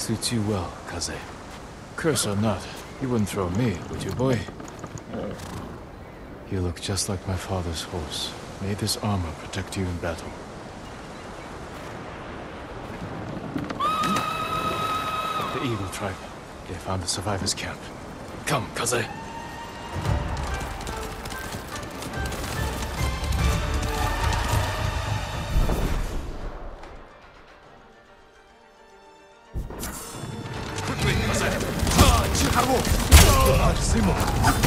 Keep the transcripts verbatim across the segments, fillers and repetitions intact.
Suits you well, Kaze. Curse or not, you wouldn't throw me, would you, boy? You look just like my father's horse. May this armor protect you in battle. The Eagle Tribe. They found the survivors' camp. Come, Kaze. Quickly, Kaze! Charge! Harbo! Simo!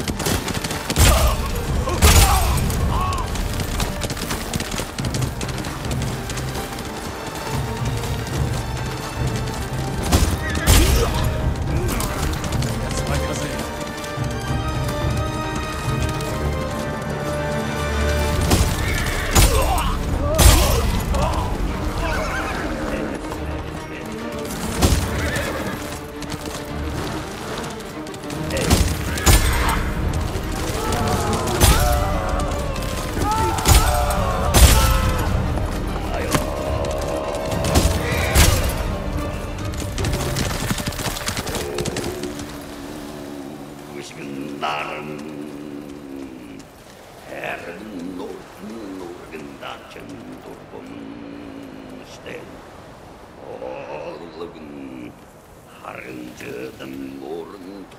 나는 해를 노른다 전도범 시대 얼른 하른 저든 모른